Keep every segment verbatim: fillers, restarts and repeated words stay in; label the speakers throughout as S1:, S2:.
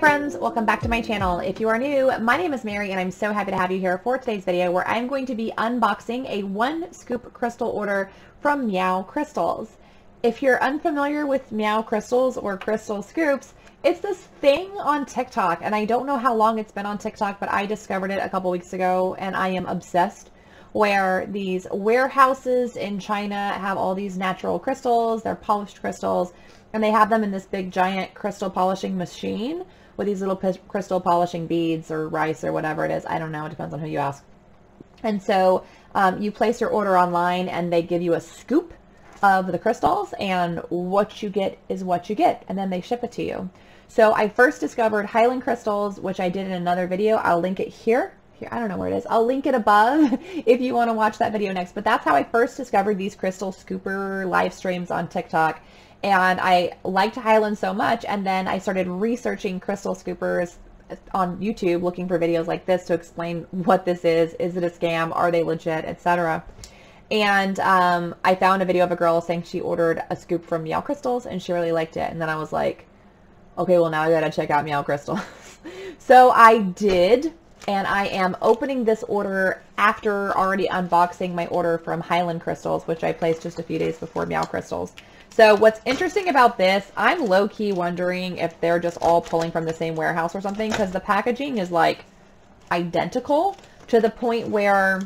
S1: friends, welcome back to my channel. If you are new, my name is Mary and I'm so happy to have you here for today's video where I'm going to be unboxing a one scoop crystal order from Meow Crystals. If you're unfamiliar with Meow Crystals or Crystal Scoops, it's this thing on TikTok, and I don't know how long it's been on TikTok, but I discovered it a couple weeks ago and I am obsessed, where these warehouses in China have all these natural crystals, they're polished crystals, and they have them in this big giant crystal polishing machine with these little crystal polishing beads or rice or whatever it is. I don't know. It depends on who you ask. And so um, you place your order online and they give you a scoop of the crystals, and what you get is what you get, and then they ship it to you. So I first discovered Highland Crystals, which I did in another video. I'll link it here. Here, I don't know where it is. I'll link it above if you want to watch that video next. But that's how I first discovered these crystal scooper live streams on TikTok. And I liked Highland so much, and then I started researching crystal scoopers on YouTube, looking for videos like this to explain what this is. Is it a scam? Are they legit? Etc. And um, I found a video of a girl saying she ordered a scoop from Meow Crystals and she really liked it. And then I was like, okay, well now I gotta check out Meow Crystals. So I did, and I am opening this order after already unboxing my order from Highland Crystals, which I placed just a few days before Meow Crystals. So what's interesting about this, I'm low-key wondering if they're just all pulling from the same warehouse or something, because the packaging is like identical to the point where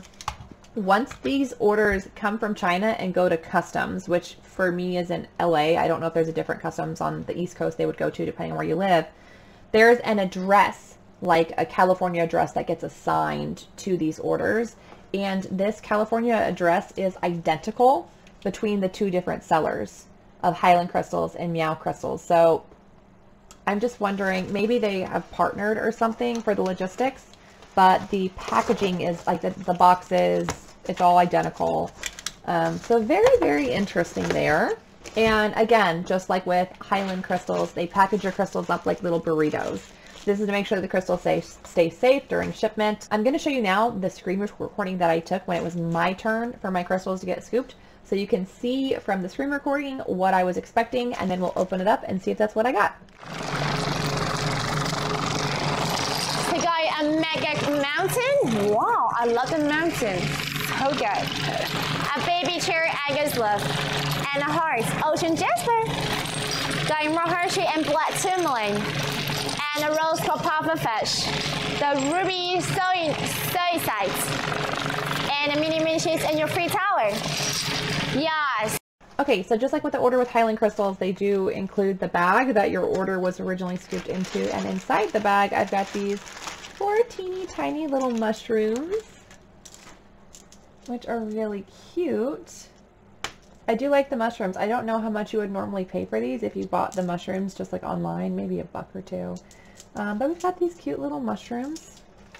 S1: once these orders come from China and go to customs, which for me is in L A, I don't know if there's a different customs on the East Coast they would go to depending on where you live, there's an address, like a California address, that gets assigned to these orders, and this California address is identical between the two different sellers of Highland Crystals and Meow Crystals. So I'm just wondering, maybe they have partnered or something for the logistics, but the packaging is like the, the boxes, it's all identical. Um, so very, very interesting there. And again, just like with Highland Crystals, they package your crystals up like little burritos. This is to make sure the crystals stay, stay safe during shipment. I'm going to show you now the screen recording that I took when it was my turn for my crystals to get scooped. So you can see from the screen recording what I was expecting, and then we'll open it up and see if that's what I got.
S2: We got a mega mountain. Wow, I love the mountain. So good. A baby cherry agate love. And a heart, ocean jasper. Got emerald hershey and black tourmaline. And a rose for pufferfish. The ruby soy, soy sites. And a mini mini sheets in your free tower. Yes.
S1: Okay, so just like with the order with Highland Crystals, they do include the bag that your order was originally scooped into, and inside the bag I've got these four teeny tiny little mushrooms, which are really cute. I do like the mushrooms. I don't know how much you would normally pay for these if you bought the mushrooms just like online, maybe a buck or two. Um, but we've got these cute little mushrooms.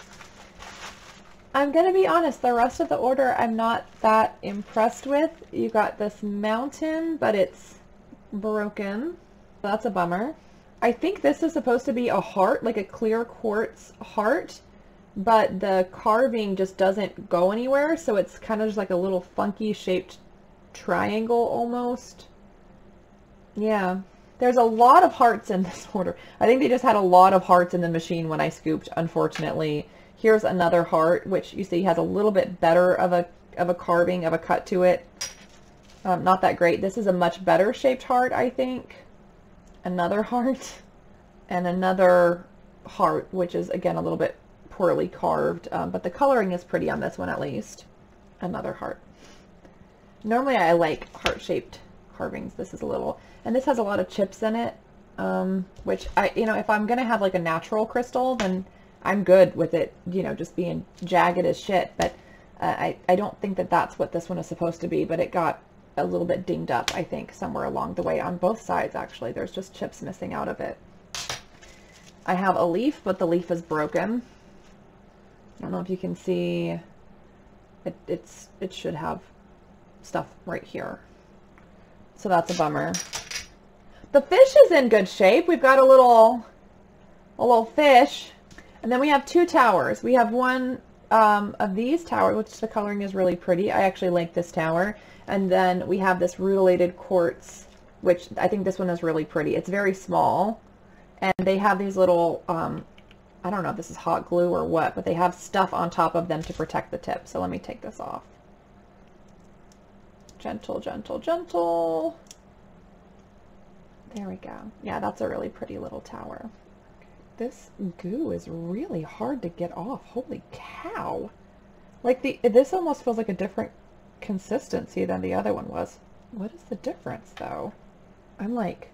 S1: I'm going to be honest, the rest of the order I'm not that impressed with. You got this mountain, but it's broken. That's a bummer. I think this is supposed to be a heart, like a clear quartz heart, but the carving just doesn't go anywhere, so it's kind of just like a little funky shaped triangle almost. Yeah. There's a lot of hearts in this order. I think they just had a lot of hearts in the machine when I scooped, unfortunately. Here's another heart, which you see has a little bit better of a of a carving, of a cut to it. Um, not that great. This is a much better shaped heart, I think. Another heart. And another heart, which is, again, a little bit poorly carved. Um, but the coloring is pretty on this one, at least. Another heart. Normally, I like heart-shaped carvings. This is a little... And this has a lot of chips in it, um, which, I, you know, if I'm going to have, like, a natural crystal, then I'm good with it, you know, just being jagged as shit, but uh, I, I don't think that that's what this one is supposed to be, but it got a little bit dinged up, I think, somewhere along the way on both sides, actually. There's just chips missing out of it. I have a leaf, but the leaf is broken. I don't know if you can see, it, it's, it should have stuff right here. So that's a bummer. The fish is in good shape. We've got a little, a little fish. And then we have two towers. We have one um, of these towers, which the coloring is really pretty. I actually like this tower. And then we have this rutilated quartz, which I think this one is really pretty. It's very small, and they have these little, um, I don't know if this is hot glue or what, but they have stuff on top of them to protect the tip. So let me take this off. Gentle, gentle, gentle. There we go. Yeah, that's a really pretty little tower. This goo is really hard to get off. Holy cow. Like the, this almost feels like a different consistency than the other one was. What is the difference though? I'm like,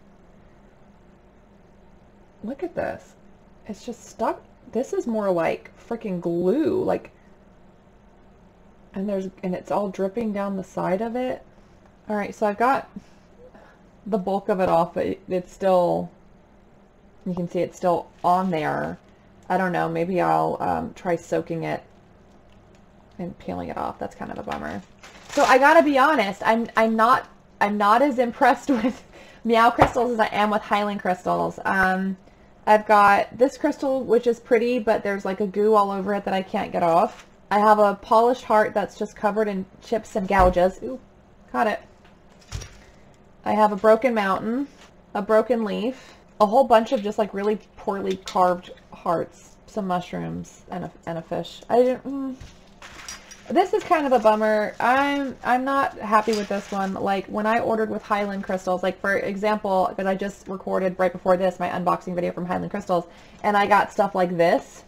S1: look at this. It's just stuck. This is more like freaking glue. Like, and there's, and it's all dripping down the side of it. All right, so I've got the bulk of it off, but it, it's still, you can see it's still on there. I don't know, maybe I'll um, try soaking it and peeling it off. That's kind of a bummer. So I gotta be honest, I'm I'm not I'm not as impressed with Meow crystals as I am with Highland crystals. Um, I've got this crystal, which is pretty, but there's like a goo all over it that I can't get off. I have a polished heart that's just covered in chips and gouges. Ooh, caught it. I have a broken mountain, a broken leaf, a whole bunch of just like really poorly carved hearts, some mushrooms, and a, and a fish. I didn't, mm. This is kind of a bummer. I'm I'm not happy with this one. Like when I ordered with Highland crystals, like for example, because I just recorded right before this my unboxing video from Highland crystals, and I got stuff like this.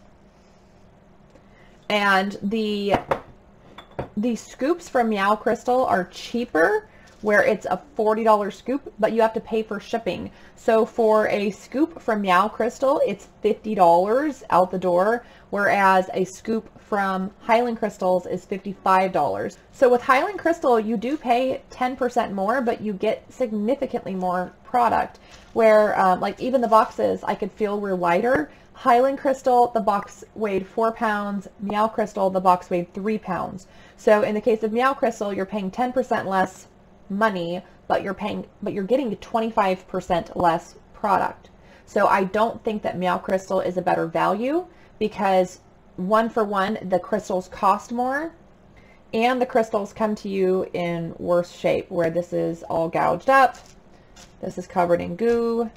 S1: And the the scoops from Meow Crystal are cheaper, where it's a forty dollar scoop, but you have to pay for shipping. So for a scoop from Meow Crystal, it's fifty dollars out the door, whereas a scoop from Highland Crystals is fifty-five dollars. So with Highland Crystal, you do pay ten percent more, but you get significantly more product, where um, like even the boxes I could feel were lighter. Highland Crystal, the box weighed four pounds. Meow Crystal, the box weighed three pounds. So in the case of Meow Crystal, you're paying ten percent less money, but you're paying, but you're getting twenty-five percent less product. So I don't think that Meow Crystal is a better value, because one for one, the crystals cost more, and the crystals come to you in worse shape, where this is all gouged up, this is covered in goo.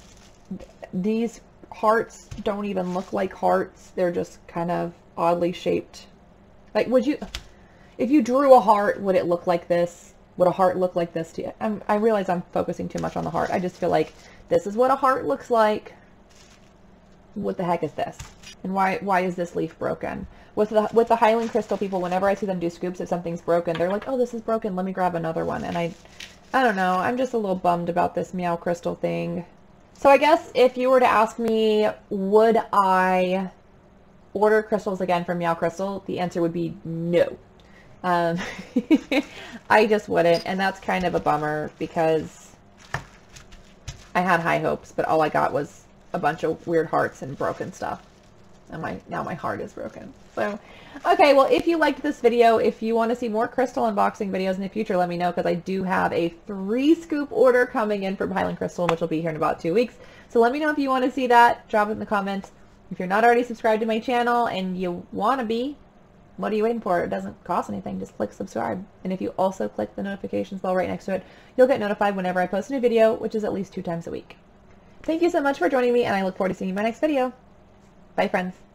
S1: These hearts don't even look like hearts. They're just kind of oddly shaped. Like, would you, if you drew a heart, would it look like this? Would a heart look like this to you? I'm, I realize I'm focusing too much on the heart. I just feel like this is what a heart looks like. What the heck is this? And why why is this leaf broken? With the with the Highland Crystal people, whenever I see them do scoops, if something's broken, they're like, oh, this is broken, let me grab another one. And I, I don't know, I'm just a little bummed about this Meow Crystal thing. So I guess if you were to ask me, would I order crystals again from Meow Crystal, the answer would be no. Um, I just wouldn't, and that's kind of a bummer, because I had high hopes, but all I got was a bunch of weird hearts and broken stuff. And my now my heart is broken. So, okay, well, if you liked this video, if you want to see more crystal unboxing videos in the future, let me know, because I do have a three scoop order coming in from Highland Crystal, which will be here in about two weeks. So let me know if you want to see that. Drop it in the comments. If you're not already subscribed to my channel and you want to be, what are you waiting for? It doesn't cost anything. Just click subscribe. And if you also click the notifications bell right next to it, you'll get notified whenever I post a new video, which is at least two times a week. Thank you so much for joining me, and I look forward to seeing you in my next video. Bye, friends.